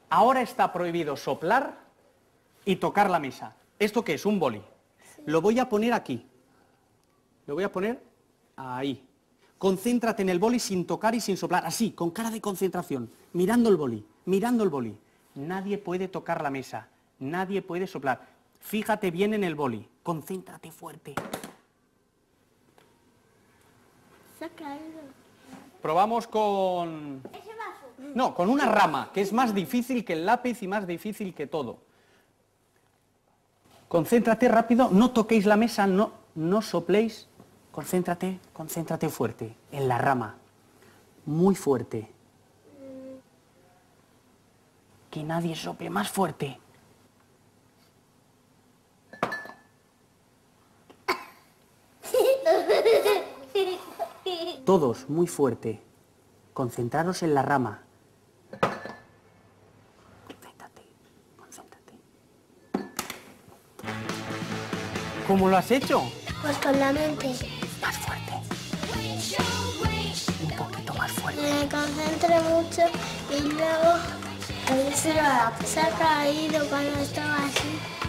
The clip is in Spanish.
Ahora está prohibido soplar y tocar la mesa. ¿Esto qué es? Un boli. Lo voy a poner aquí. Lo voy a poner ahí. Concéntrate en el boli sin tocar y sin soplar. Así, con cara de concentración. Mirando el boli. Mirando el boli. Nadie puede tocar la mesa. Nadie puede soplar. Fíjate bien en el boli. Concéntrate fuerte. Se ha caído. Probamos con... ¿Ese vaso? No, con una rama, que es más difícil que el lápiz y más difícil que todo. Concéntrate rápido, no toquéis la mesa, no sopléis. Concéntrate fuerte, en la rama. Muy fuerte. Que nadie sople, más fuerte. Todos, muy fuerte. Concentraros en la rama. Concéntrate. ¿Cómo lo has hecho? Pues con la mente. Más fuerte. Un poquito más fuerte. Me concentré mucho y luego se ha caído cuando estaba así.